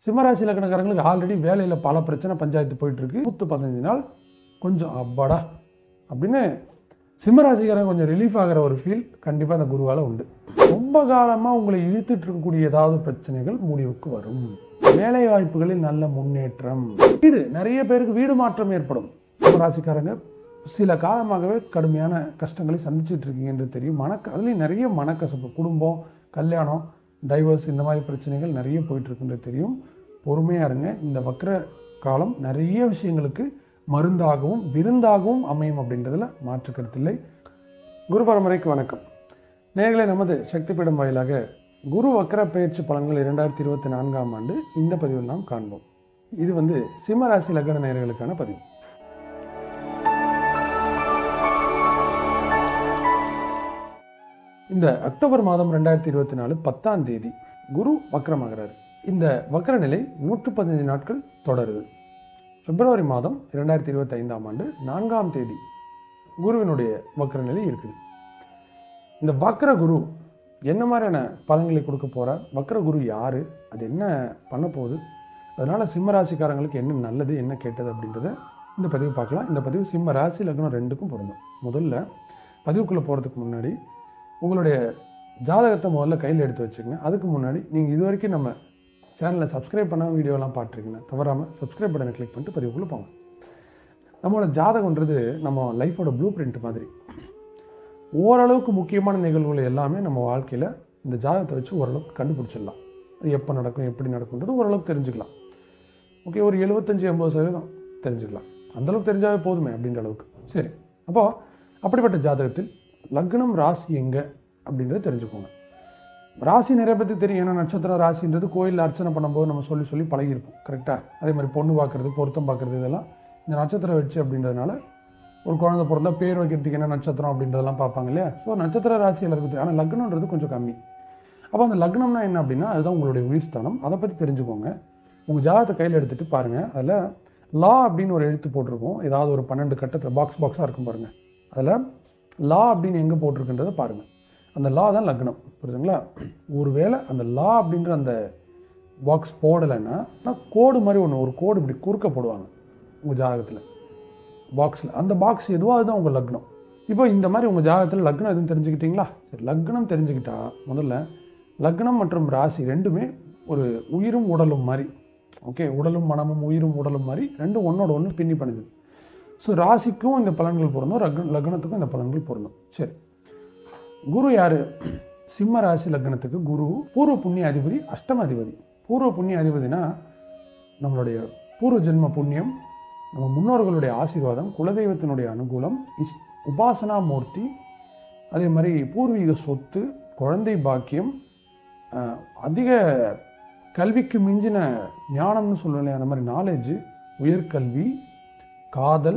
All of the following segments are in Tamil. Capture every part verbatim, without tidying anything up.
சிம்மராசி லக்னக்காரங்களுக்கு ஆல்ரெடி வேலையில் பல பிரச்சனை பஞ்சாயத்து போயிட்டுருக்கு. நூற்று பதினஞ்சு நாள் கொஞ்சம் அப்பாடா அப்படின்னு சிம்மராசிக்காரங்க கொஞ்சம் ரிலீஃப் ஆகிற ஒரு ஃபீல் கண்டிப்பாக அந்த குருவால் உண்டு. ரொம்ப காலமாக உங்களை இழுத்துட்டு இருக்கக்கூடிய ஏதாவது பிரச்சனைகள் முடிவுக்கு வரும். வேலை வாய்ப்புகளில் நல்ல முன்னேற்றம். வீடு நிறைய பேருக்கு வீடு மாற்றம் ஏற்படும். சிம்மராசிக்காரங்க சில காலமாகவே கடுமையான கஷ்டங்களை சந்திச்சுட்டு இருக்கீங்க என்று தெரியும். மனக்க அதுலேயும் நிறைய மனக்கசப்பு, குடும்பம், கல்யாணம், டைவர்ஸ், இந்த மாதிரி பிரச்சனைகள் நிறைய போயிட்டுருக்குன்றது தெரியும். பொறுமையாக இருங்க. இந்த வக்ர காலம் நிறைய விஷயங்களுக்கு மருந்தாகவும் விருந்தாகவும் அமையும் அப்படின்றதுல மாற்று கருத்தில்லை. குரு பரம்பரைக்கு வணக்கம். நேயர்களே, நமது சக்தி பீடம் வாயிலாக குரு வக்ர பயிற்சி பலன்கள் இரண்டாயிரத்தி இருபத்தி நான்காம் ஆண்டு இந்த பதிவில் நாம் காண்போம். இது வந்து சிம்மராசி லக்ன நேயர்களுக்கான பதிவு. இந்த அக்டோபர் மாதம் ரெண்டாயிரத்தி இருபத்தி நாலு பத்தாம் தேதி குரு வக்ரமாகிறார். இந்த வக்ர நிலை நூற்று பதினைந்து நாட்கள் தொடருது. பிப்ரவரி மாதம் இரண்டாயிரத்தி இருபத்தி ஐந்தாம் ஆண்டு நான்காம் தேதி குருவினுடைய வக்ர நிலை இருக்குது. இந்த வக்ர குரு என்ன மாதிரியான பலன்களை கொடுக்க போகிறார், வக்ர குரு யார், அது என்ன பண்ண போகுது, அதனால் சிம்மராசிக்காரங்களுக்கு என்ன நல்லது என்ன கெட்டது அப்படின்றத இந்த பதிவு பார்க்கலாம். இந்த பதிவு சிம்ம ராசி லக்னம் ரெண்டுக்கும் பொருந்தும். முதல்ல பதிவுக்குள்ளே போகிறதுக்கு முன்னாடி உங்களுடைய ஜாதகத்தை முதல்ல கையில் எடுத்து வச்சுக்கங்க. அதுக்கு முன்னாடி நீங்கள் இது வரைக்கும் நம்ம சேனலை சப்ஸ்கிரைப் பண்ணால் வீடியோலாம் பார்த்துருக்கீங்கன்னா தவறாமல் சப்ஸ்கிரைப் பட்டனை கிளிக் பண்ணிட்டு பதிவுக்குள்ளே போங்க. நம்மளோட ஜாதகன்றது நம்ம லைஃபோட ப்ளூ பிரிண்ட் மாதிரி. ஓரளவுக்கு முக்கியமான நிகழ்வுகள் எல்லாமே நம்ம வாழ்க்கையில் இந்த ஜாதகத்தை வச்சு ஓரளவுக்கு கண்டுபிடிச்சிடலாம். அது எப்போ நடக்கும், எப்படி நடக்கும்ன்றது ஓரளவுக்கு தெரிஞ்சுக்கலாம். ஓகே, ஒரு எழுபத்தஞ்சி எண்பது சதவீதம் தெரிஞ்சுக்கலாம். அந்தளவுக்கு தெரிஞ்சாவே போதுமே அப்படின்ற அளவுக்கு. சரி, அப்போது அப்படிப்பட்ட ஜாதகத்தில் லக்னம் ராசி எங்கே அப்படின்றத தெரிஞ்சுக்கோங்க. ராசி நிறைய பற்றி தெரியும். ஏன்னா நட்சத்திர ராசின்றது கோயிலில் அர்ச்சனை பண்ணும்போது நம்ம சொல்லி சொல்லி பழகிருப்போம். கரெக்டாக அதே மாதிரி பொண்ணு பார்க்குறது, பொருத்தம் பார்க்குறது, இதெல்லாம் இந்த நட்சத்திரம் வச்சு அப்படின்றதுனால ஒரு குழந்தை பிறந்தா பேர் வைக்கிறதுக்கு என்ன நட்சத்திரம் அப்படின்றதெல்லாம் பார்ப்பாங்க இல்லையா. ஸோ நட்சத்திர ராசியில் இருக்குது. ஆனால் லக்னன்றது கொஞ்சம் கம்மி. அப்போ அந்த லக்னம்னா என்ன அப்படின்னா அதுதான் உங்களுடைய உயிர் ஸ்தானம். அதை பற்றி தெரிஞ்சுக்கோங்க. உங்கள் ஜாதகத்தை கையில் எடுத்துகிட்டு பாருங்கள். அதில் லா அப்படின்னு ஒரு எழுத்து போட்டிருக்கோம். ஏதாவது ஒரு பன்னெண்டு கட்டத்தில் பாக்ஸ் பாக்ஸாக இருக்கும் பாருங்கள். அதில் லா அப்படின்னு எங்கே போட்டிருக்குன்றதை பாருங்கள். அந்த லா தான் லக்னம். புரியுதுங்களா? ஒருவேளை அந்த லா அப்படின்ற அந்த பாக்ஸ் போடலைன்னா கோடு மாதிரி ஒன்று, ஒரு கோடு இப்படி குறுக்க போடுவாங்க உங்கள் ஜாதகத்தில் பாக்ஸில். அந்த பாக்ஸ் எதுவோ அதுதான் உங்கள் லக்னம். இப்போ இந்த மாதிரி உங்கள் ஜாதகத்தில் லக்னம் எதுவும் தெரிஞ்சுக்கிட்டீங்களா? சரி, லக்னம் தெரிஞ்சுக்கிட்டா முதல்ல லக்னம் மற்றும் ராசி ரெண்டுமே ஒரு உயிரும் உடலும் மாதிரி. ஓகே, உடலும் மனமும் உயிரும் உடலும் மாதிரி ரெண்டும் ஒன்றோட ஒன்று பின்னி பண்ணுது. ஸோ ராசிக்கும் இந்த பலன்கள் பொருந்தும், லக்ன லக்னத்துக்கும் இந்த பலன்கள் பொருந்தும். சரி, குரு யார்? சிம்ம ராசி லக்னத்துக்கு குரு பூர்வ புண்ணிய அதிபதி, அஷ்டம அதிபதி. பூர்வ புண்ணிய அதிபதினா நம்மளுடைய பூர்வ ஜென்ம புண்ணியம், நம்ம முன்னோர்களுடைய ஆசீர்வாதம், குலதெய்வத்தினுடைய அனுகூலம், இஸ் உபாசனா மூர்த்தி, அதே மாதிரி பூர்வீக சொத்து, குழந்தை பாக்கியம், அதிக கல்விக்கு மிஞ்சின ஞானம்னு சொல்லுவேன், அந்த மாதிரி நாலேஜு, உயர்கல்வி, காதல்,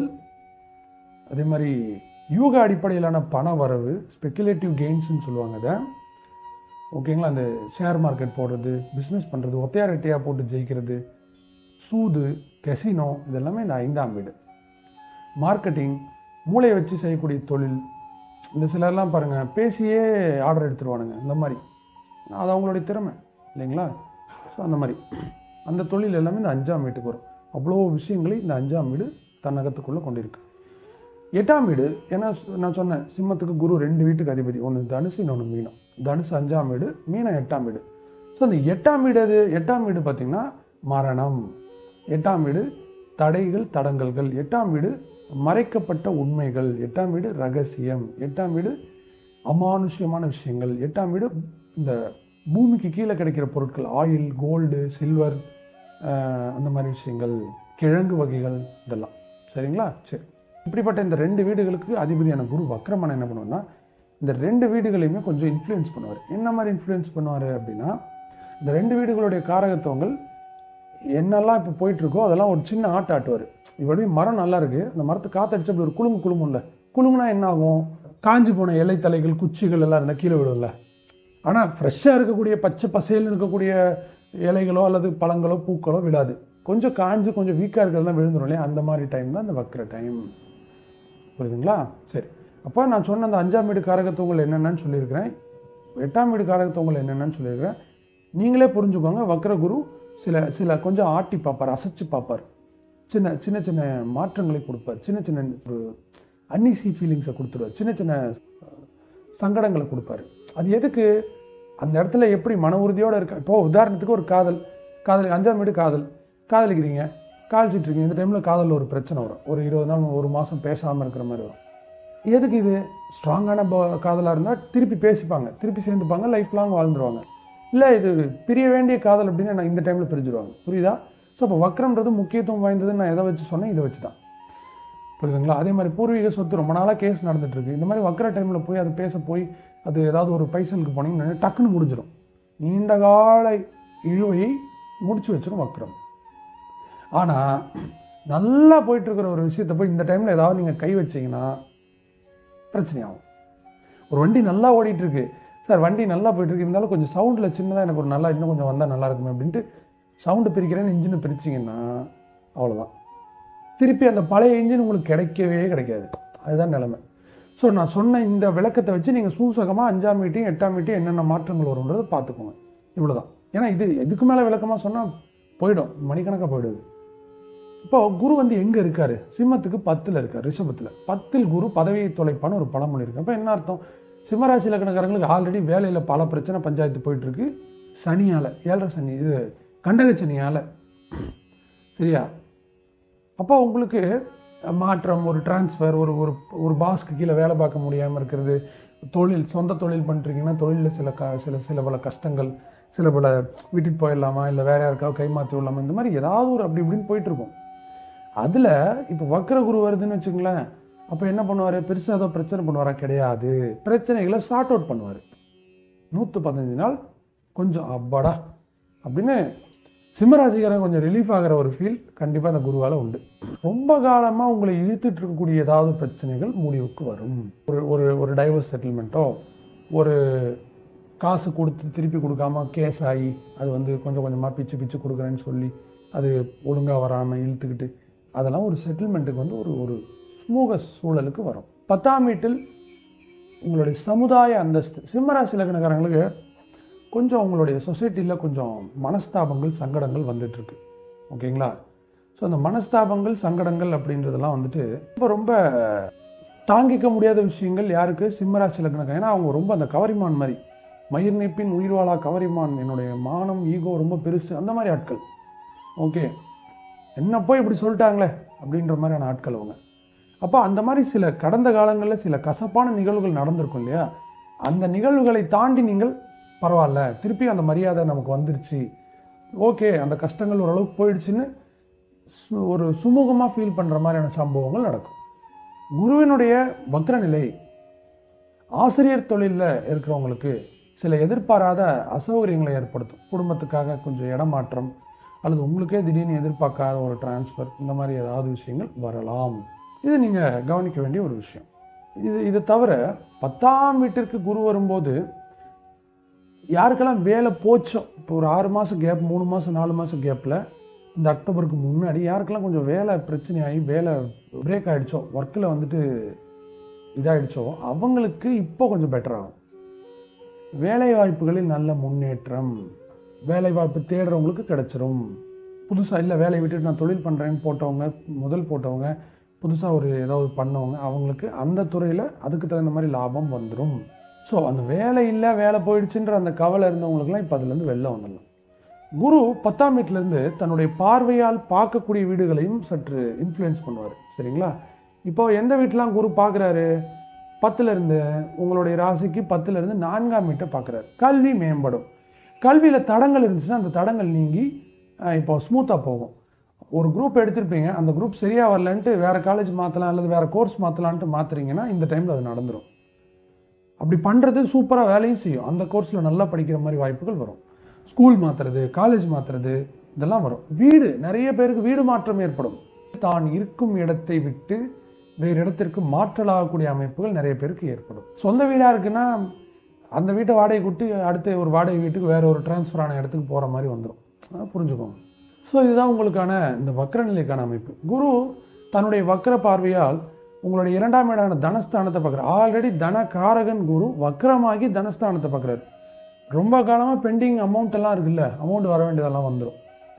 அதே மாதிரி யூக அடிப்படையிலான பண வரவு, ஸ்பெக்குலேட்டிவ் கெயின்ஸ்ன்னு சொல்லுவாங்க அதை. ஓகேங்களா? அந்த ஷேர் மார்க்கெட் போடுறது, பிஸ்னஸ் பண்ணுறது, ஒத்தையார் ரெட்டையாக போட்டு ஜெயிக்கிறது, சூது, கெசினோ, இதெல்லாமே இந்த ஐந்தாம் வீடு. மார்க்கெட்டிங், மூளையை வச்சு செய்யக்கூடிய தொழில், இந்த சிலர்லாம் பாருங்கள் பேசியே ஆர்டர் எடுத்துருவானுங்க. இந்த மாதிரி அது அவங்களுடைய திறமை இல்லைங்களா? ஸோ அந்த மாதிரி அந்த தொழில் எல்லாமே இந்த அஞ்சாம் வீட்டுக்கு வரும். அவ்வளோ விஷயங்களை இந்த அஞ்சாம் வீடு தன்னகத்துக்குள்ளே கொண்டிருக்கு. எட்டாம் வீடு, ஏன்னா நான் சொன்னேன் சிம்மத்துக்கு குரு ரெண்டு வீட்டுக்கு அதிபதி, ஒன்று தனுசு, இன்னொன்று மீனம். தனுசு அஞ்சாம் வீடு, மீனம் எட்டாம் வீடு. ஸோ அந்த எட்டாம் வீடு அது எட்டாம் வீடு பார்த்திங்கன்னா மரணம், எட்டாம் வீடு தடைகள் தடங்கல்கள், எட்டாம் வீடு மறைக்கப்பட்ட உண்மைகள், எட்டாம் வீடு ரகசியம், எட்டாம் வீடு அமானுஷ்யமான விஷயங்கள், எட்டாம் வீடு இந்த பூமிக்கு கீழே கிடைக்கிற பொருட்கள், ஆயில், கோல்டு, சில்வர், அந்த மாதிரி விஷயங்கள், கிழங்கு வகைகள், இதெல்லாம். சரிங்களா? சரி, இப்படிப்பட்ட இந்த ரெண்டு வீடுகளுக்கு அதிபதியான குரு வக்ரமான என்ன பண்ணுவார்னா இந்த ரெண்டு வீடுகளையுமே கொஞ்சம் இன்ஃப்ளூயன்ஸ் பண்ணுவார். என்ன மாதிரி இன்ஃப்ளூயன்ஸ் பண்ணுவார் அப்படின்னா, இந்த ரெண்டு வீடுகளுடைய காரகத்துவங்கள் என்னெல்லாம் இப்போ போயிட்டுருக்கோ அதெல்லாம் ஒரு சின்ன ஆட்ட ஆட்டுவார். இப்படி மரம் நல்லா இருக்குது, அந்த மரத்தை காற்றடிச்சு அப்படி ஒரு குழுங்கு குழுமும் இல்லை. குழுங்குனா என்ன ஆகும்? காஞ்சி போன இலை தலைகள் குச்சிகள் எல்லாம் இருந்தால் கீழே விடும்ல. ஆனால் ஃப்ரெஷ்ஷாக இருக்கக்கூடிய பச்சை பசையில் இருக்கக்கூடிய இலைகளோ அல்லது பழங்களோ பூக்களோ விடாது. கொஞ்சம் காஞ்சி கொஞ்சம் வீக்காக இருக்கிறதுலாம் விழுந்துடும் இல்லையா? அந்த மாதிரி டைம் தான் இந்த வக்ர டைம். புரியுதுங்களா? சரி, அப்போ நான் சொன்ன அந்த அஞ்சாம் வீடு காரகத்துவங்கள் என்னென்னு சொல்லியிருக்கிறேன், எட்டாம் வீடு காரகத்துவங்கள் என்னென்னு சொல்லியிருக்கிறேன். நீங்களே புரிஞ்சுக்கோங்க. வக்ர குரு சில சில கொஞ்சம் ஆட்டி பார்ப்பார், அசைச்சு பார்ப்பார், சின்ன சின்ன சின்ன மாற்றங்களை கொடுப்பார், சின்ன சின்ன ஒரு அன்ஈஸி ஃபீலிங்ஸை கொடுத்துருவார், சின்ன சின்ன சங்கடங்களை கொடுப்பாரு. அது எதுக்கு? அந்த இடத்துல எப்படி மன உறுதியோடு இருக்க. இப்போது உதாரணத்துக்கு ஒரு காதல் காதல் அஞ்சாம் வீடு காதல் காதலிக்கிறீங்க, காதலிச்சிட்டு இருக்கீங்க. இந்த டைமில் காதலில் ஒரு பிரச்சனை வரும், ஒரு இருபது நாள் ஒரு மாதம் பேசாமல் இருக்கிற மாதிரி வரும். எதுக்கு இது? ஸ்ட்ராங்கான காதலாக இருந்தால் திருப்பி பேசிப்பாங்க, திருப்பி சேர்ந்துப்பாங்க, லைஃப் லாங் வாழ்ந்துருவாங்க. இல்லை இது பிரிய வேண்டிய காதல் அப்படின்னு நான் இந்த டைமில் பிரிஞ்சுருவாங்க. புரியுதா? ஸோ அப்போ வக்ரம்ன்றது முக்கியத்துவம் வாய்ந்ததுன்னு நான் எதை வச்சு சொன்னேன்? இதை வச்சு தான். புரியுதுங்களா? அதே மாதிரி பூர்வீக சொத்து ரொம்ப நாளாக கேஸ் நடந்துகிட்ருக்கு. இந்த மாதிரி வக்ர டைமில் போய் அது பேச போய் அது ஏதாவது ஒரு பைசலுக்கு போனீங்கன்னு டக்குன்னு முடிஞ்சிடும். நீண்ட கால இழுவை முடிச்சு வச்சிடும் வக்ரம். ஆனால் நல்லா போயிட்டுருக்கிற ஒரு விஷயத்தை போய் இந்த டைமில் ஏதாவது நீங்கள் கை வச்சிங்கன்னா பிரச்சனையாகும். ஒரு வண்டி நல்லா ஓடிட்டுருக்கு சார், வண்டி நல்லா போயிட்டுருக்கு, இருந்தாலும் கொஞ்சம் சவுண்டில் சின்னதாக எனக்கு ஒரு நல்லா இன்னும் கொஞ்சம் வந்தால் நல்லா இருக்குமே அப்படின்ட்டு சவுண்டு பிரிக்கிறேன்னு இன்ஜினை பிரிச்சிங்கன்னா அவ்வளோதான். திருப்பி அந்த பழைய இன்ஜின் உங்களுக்கு கிடைக்கவே கிடைக்காது. அதுதான் நிலைமை. ஸோ நான் சொன்ன இந்த விளக்கத்தை வச்சு நீங்கள் சூசகமாக அஞ்சாம் வீட்டையும் எட்டாம் வீட்டையும் என்னென்ன மாற்றங்கள் வரும்ன்றது பார்த்துக்கோங்க. இவ்வளோ தான். ஏன்னா இது எதுக்கு மேலே விளக்கமாக சொன்னால் போயிடும், மணிக்கணக்காக போயிடுது. இப்போ குரு வந்து எங்கே இருக்கார்? சிம்மத்துக்கு பத்தில் இருக்கார், ரிஷபத்தில். பத்தில் குரு பதவியை தொலைப்பான்னு ஒரு பழமொழி இருக்குது. அப்போ என்ன அர்த்தம்? சிம்மராசி லக்னக்காரங்களுக்கு ஆல்ரெடி வேலையில் பல பிரச்சனை பஞ்சாயத்து போயிட்டுருக்கு. சனியால், ஏழரை சனி, இது கண்டக சனியால். சரியா? அப்போ உங்களுக்கு மாற்றம், ஒரு டிரான்ஸ்ஃபர், ஒரு ஒரு ஒரு பாஸ்க்கு கீழே வேலை பார்க்க முடியாமல் இருக்கிறது, தொழில் சொந்த தொழில் பண்ணுறீங்கன்னா தொழிலில் சில க சில சில பல கஷ்டங்கள், சில பல விட்டுட்டு போயிடலாமா, இல்லை வேறு யாருக்காவது கைமாற்றி விடலாமா, இந்த மாதிரி ஏதாவது ஒரு அப்படி இப்படின்னு போயிட்டுருக்கும். அதில் இப்போ வக்ர குரு வருதுன்னு வச்சுங்களேன், அப்போ என்ன பண்ணுவார்? பெருசாக ஏதோ பிரச்சனை பண்ணுவாரா? கிடையாது. பிரச்சனைகளை சார்ட் அவுட் பண்ணுவார். நூற்று பதினஞ்சு நாள் கொஞ்சம் அப்பாடா அப்படின்னு சிம்மராசிக்காரன் கொஞ்சம் ரிலீஃப் ஆகிற ஒரு ஃபீல் கண்டிப்பாக அந்த குருவால் உண்டு. ரொம்ப காலமாக உங்களை இழுத்துட்டு இருக்கக்கூடிய ஏதாவது பிரச்சனைகள் முடிவுக்கு வரும். ஒரு ஒரு ஒரு டைவர்ஸ் செட்டில்மெண்ட்டோ, ஒரு காசு கொடுத்து திருப்பி கொடுக்காம கேஸ் ஆகி அது வந்து கொஞ்சம் கொஞ்சமாக பிச்சு பிச்சு கொடுக்குறேன்னு சொல்லி அது ஒழுங்காக வராமல் இழுத்துக்கிட்டு அதெல்லாம் ஒரு செட்டில்மெண்ட்டுக்கு வந்து ஒரு ஒரு சுமூக சூழலுக்கு வரும். பத்தாம் வீட்டில் உங்களுடைய சமுதாய அந்தஸ்து. சிம்மராசி லக்னக்காரங்களுக்கு கொஞ்சம் உங்களுடைய சொசைட்டியில் கொஞ்சம் மனஸ்தாபங்கள், சங்கடங்கள் வந்துட்டுருக்கு. ஓகேங்களா? ஸோ அந்த மனஸ்தாபங்கள், சங்கடங்கள் அப்படின்றதெல்லாம் வந்துட்டு ரொம்ப ரொம்ப தாங்கிக்க முடியாத விஷயங்கள். யாருக்கு? சிம்மராசி லக்னக்காரங்க. ஏன்னா அவங்க ரொம்ப அந்த கவரிமான் மாதிரி, மயிர் நீப்பின் உயிர்வாளா கவரிமான், என்னுடைய மானம், ஈகோ ரொம்ப பெருசு, அந்த மாதிரி ஆட்கள். ஓகே, என்ன போய் இப்படி சொல்லிட்டாங்களே அப்படின்ற மாதிரியான ஆட்கள் அவங்க. அப்போ அந்த மாதிரி சில கடந்த காலங்களில் சில கசப்பான நிகழ்வுகள் நடந்திருக்கும் இல்லையா? அந்த நிகழ்வுகளை தாண்டி நீங்கள் பரவாயில்ல, திருப்பி அந்த மரியாதை நமக்கு வந்துருச்சு, ஓகே அந்த கஷ்டங்கள் ஓரளவுக்கு போயிடுச்சுன்னு ஒரு சுமூகமாக ஃபீல் பண்ணுற மாதிரியான சம்பவங்கள் நடக்கும். குருவினுடைய வக்ரநிலை ஆசிரியர் தொழிலில் இருக்கிறவங்களுக்கு சில எதிர்பாராத அசௌகரியங்களை ஏற்படுத்தும். குடும்பத்துக்காக கொஞ்சம் இடமாற்றம், அல்லது உங்களுக்கே திடீர்னு எதிர்பார்க்காத ஒரு டிரான்ஸ்ஃபர், இந்த மாதிரி ஏதாவது விஷயங்கள் வரலாம். இது நீங்கள் கவனிக்க வேண்டிய ஒரு விஷயம். இது இதை தவிர பத்தாம் வீட்டிற்கு குரு வரும்போது யாருக்கெல்லாம் வேலை போச்சோ, இப்போ ஒரு ஆறு மாதம் கேப், மூணு மாதம் நாலு மாதம் கேப்பில் இந்த அக்டோபருக்கு முன்னாடி யாருக்கெல்லாம் கொஞ்சம் வேலை பிரச்சனையாகி வேலை பிரேக் ஆகிடுச்சோ, ஒர்க்கில் வந்துட்டு இதாகிடுச்சோ, அவங்களுக்கு இப்போ கொஞ்சம் பெட்டராகும். வேலை வாய்ப்புகளில் நல்ல முன்னேற்றம், வேலை வாய்ப்பு தேடுறவங்களுக்கு கிடச்சிரும். புதுசாக இல்லை வேலையை விட்டுட்டு நான் தொழில் பண்ணுறேன்னு போட்டவங்க, முதல் போட்டவங்க, புதுசாக ஒரு ஏதாவது பண்ணவங்க, அவங்களுக்கு அந்த துறையில் அதுக்கு தகுந்த மாதிரி லாபம் வந்துடும். ஸோ அந்த வேலை இல்லை, வேலை போயிடுச்சுன்ற அந்த கவலை இருந்தவங்களுக்குலாம் இப்போ அதுலேருந்து வெளில வந்துடலாம். குரு பத்தாம் வீட்டிலேருந்து தன்னுடைய பார்வையால் பார்க்கக்கூடிய வீடுகளையும் சற்று இன்ஃப்ளூயன்ஸ் பண்ணுவார். சரிங்களா? இப்போ எந்த வீட்டெலாம் குரு பார்க்குறாரு? பத்துலேருந்து, உங்களுடைய ராசிக்கு பத்துலேருந்து நான்காம் வீட்டை பார்க்குறாரு. கல்வி மேம்படும். கல்வியில் தடங்கள் இருந்துச்சுன்னா அந்த தடங்கள் நீங்கி இப்போ ஸ்மூத்தாக போகும். ஒரு குரூப் எடுத்திருப்பீங்க, அந்த குரூப் சரியாக வரலன்ட்டு வேறு காலேஜ் மாற்றலாம் அல்லது வேறு கோர்ஸ் மாற்றலான்ட்டு மாற்றுறீங்கன்னா இந்த டைமில் அது நடந்துடும். அப்படி பண்ணுறது சூப்பராக வேலையும் செய்யும். அந்த கோர்ஸில் நல்லா படிக்கிற மாதிரி வாய்ப்புகள் வரும். ஸ்கூல் மாற்றுறது, காலேஜ் மாற்றுறது, இதெல்லாம் வரும். வீடு, நிறைய பேருக்கு வீடு மாற்றம் ஏற்படும். தான் இருக்கும் இடத்தை விட்டு வேறு இடத்திற்கு மாற்றலாகக்கூடிய அமைப்புகள் நிறைய பேருக்கு ஏற்படும். சொந்த வீடாக இருக்குன்னா அந்த வீட்டை வாடகை கூட்டி அடுத்த ஒரு வாடகை வீட்டுக்கு வேறு ஒரு டிரான்ஸ்ஃபர் ஆன இடத்துக்கு போகிற மாதிரி வந்துடும். புரிஞ்சுக்கோங்க. ஸோ இதுதான் உங்களுக்கான இந்த வக்ர நிலைக்கான அமைப்பு. குரு தன்னுடைய வக்ர பார்வையால் உங்களுடைய இரண்டாம் இடமான தனஸ்தானத்தை பார்க்குறாரு. ஆல்ரெடி தன காரகன் குரு வக்ரமாகி தனஸ்தானத்தை பார்க்குறாரு. ரொம்ப காலமாக பெண்டிங் அமௌண்ட் எல்லாம் இருக்குல்ல, அமௌண்ட் வர வேண்டியதெல்லாம் வந்துடும்.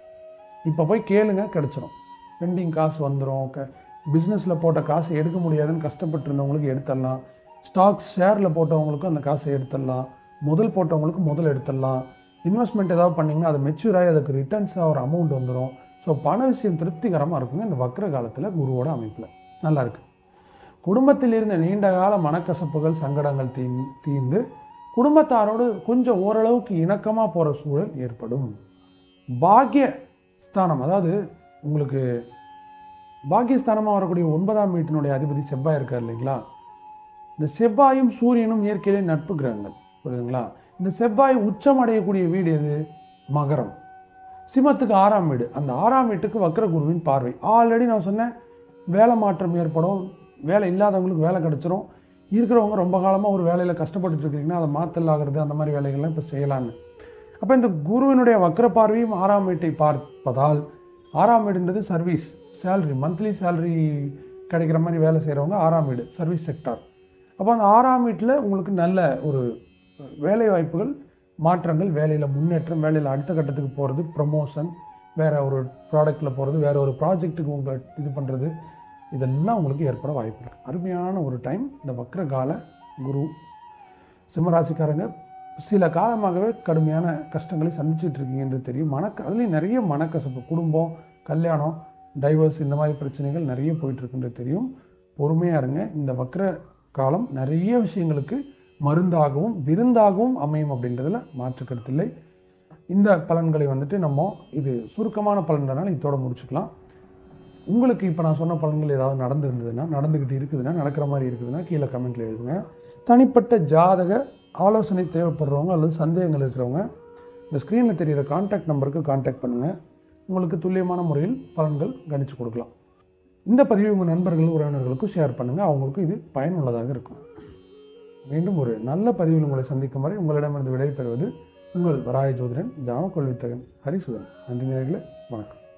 இப்போ போய் கேளுங்க, கிடச்சிரும். பெண்டிங் காசு வந்துடும். க பிஸ்னஸில் போட்ட காசை எடுக்க முடியாதுன்னு கஷ்டப்பட்டு இருந்தவங்களுக்கு எடுத்துடலாம். ஸ்டாக்ஸ் ஷேரில் போட்டவங்களுக்கும் அந்த காசை எடுத்துடலாம். முதல் போட்டவங்களுக்கு முதல் எடுத்துடலாம். இன்வெஸ்ட்மெண்ட் ஏதாவது பண்ணிங்கன்னா அது மெச்சூர் ஆகி அதுக்கு ரிட்டர்ன்ஸாக ஒரு அமௌண்ட் வந்துடும். ஸோ பண விஷயம் திருப்திகரமாக இருக்குங்க இந்த வக்ர காலத்தில் குருவோட அமைப்பில். நல்லா இருக்குது. குடும்பத்தில் இருந்த நீண்ட கால மனக்கசப்புகள் சங்கடங்கள் தீ தீர்ந்து குடும்பத்தாரோடு கொஞ்சம் ஓரளவுக்கு இணக்கமாக போகிற சூழல் ஏற்படும். பாக்கிய ஸ்தானம், அதாவது உங்களுக்கு பாக்கியஸ்தானமாக வரக்கூடிய ஒன்பதாம் வீட்டினுடைய அதிபதி செவ்வாய் இருக்கார் இல்லைங்களா? இந்த செவ்வாயும் சூரியனும் இயற்கையிலே நட்பு கிரகங்கள், புரியுதுங்களா? இந்த செவ்வாய் உச்சம் அடையக்கூடிய வீடு எது? மகரம். சிம்மத்துக்கு ஆறாம் வீடு. அந்த ஆறாம் வீட்டுக்கு வக்ர குருவின் பார்வை. ஆல்ரெடி நான் சொன்னேன், வேலை மாற்றம் ஏற்படும், வேலை இல்லாதவங்களுக்கு வேலை கிடச்சிரும். இருக்கிறவங்க ரொம்ப காலமாக ஒரு வேலையில் கஷ்டப்பட்டு இருக்கீங்கன்னா அதை மாற்றல் ஆகிறது, அந்த மாதிரி வேலைகள்லாம் இப்போ செய்யலான்னு. அப்போ இந்த குருவினுடைய வக்ர பார்வையும் ஆறாம் வீட்டை பார்ப்பதால், ஆறாம் வீடுன்றது சர்வீஸ், சேலரி, மந்த்லி சேலரி கிடைக்கிற மாதிரி வேலை செய்கிறவங்க ஆறாம் வீடு, சர்வீஸ் செக்டார். அப்போ அந்த ஆறாம் வீட்டில் உங்களுக்கு நல்ல ஒரு வேலை வாய்ப்புகள், மாற்றங்கள், வேலையில் முன்னேற்றம், வேலையில் அடுத்த கட்டத்துக்கு போகிறது, ப்ரமோஷன், வேறு ஒரு ப்ராடக்டில் போகிறது, வேறு ஒரு ப்ராஜெக்ட்டுக்கு உங்கள் இது பண்ணுறது, இதெல்லாம் உங்களுக்கு ஏற்பட வாய்ப்பு இருக்குது. அருமையான ஒரு டைம் இந்த வக்ர கால குரு. சிம்மராசிக்காரங்க சில காலமாகவே கடுமையான கஷ்டங்களை சந்திச்சுட்டு இருக்கீங்க என்று தெரியும். மனக்க அதுலேயும் நிறைய மனக்கசப்பு, குடும்பம், கல்யாணம், டைவர்ஸ், இந்த மாதிரி பிரச்சனைகள் நிறைய போயிட்டுருக்குன்றது தெரியும். பொறுமையாக இருங்க. இந்த வக்ர காலம் நிறைய விஷயங்களுக்கு மருந்தாகவும் விருந்தாகவும் அமையும் அப்படின்றதில் மாற்று கருத்தில்லை. இந்த பலன்களை வந்துட்டு நம்ம இது சுருக்கமான பலன்றனால இதோட முடிச்சுக்கலாம். உங்களுக்கு இப்போ நான் சொன்ன பலன்கள் ஏதாவது நடந்து இருந்ததுன்னா, நடந்துக்கிட்டு இருக்குதுன்னா, நடக்கிற மாதிரி இருக்குதுன்னா கீழே கமெண்ட்டில் எழுதுங்க. தனிப்பட்ட ஜாதக ஆலோசனை தேவைப்படுறவங்க அல்லது சந்தேகங்கள் இருக்கிறவங்க இந்த ஸ்க்ரீனில் தெரிகிற கான்டாக்ட் நம்பருக்கு கான்டாக்ட் பண்ணுங்கள். உங்களுக்கு துல்லியமான முறையில் பலன்கள் கணிச்சு கொடுக்கலாம். இந்த பதிவை உங்கள் நண்பர்கள் உறவினர்களுக்கும் ஷேர் பண்ணுங்கள், அவங்களுக்கும் இது பயனுள்ளதாக இருக்கும். மீண்டும் ஒரு நல்ல பதிவில் உங்களை சந்திக்கும் வரை உங்களிடமிருந்து விடைபெறுவது உங்கள் வராய ஜோதிடன் ஜாமக்கொள் வித்தகன் ஹரிசுதன். நன்றி நேயர்களே, வணக்கம்.